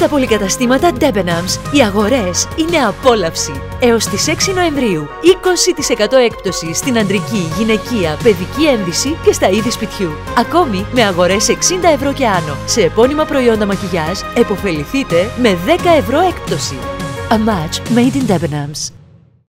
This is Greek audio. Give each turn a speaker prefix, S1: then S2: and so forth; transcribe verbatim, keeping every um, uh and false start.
S1: Στα πολυκαταστήματα Debenhams οι αγορές είναι απόλαυση. Έως τις έξι Νοεμβρίου, είκοσι τοις εκατό έκπτωση στην αντρική, γυναικεία, παιδική ένδυση και στα είδη σπιτιού. Ακόμη με αγορές εξήντα ευρώ και άνω σε επώνυμα προϊόντα μακιγιάζ, επωφεληθείτε με δέκα ευρώ έκπτωση. A match made in Debenhams.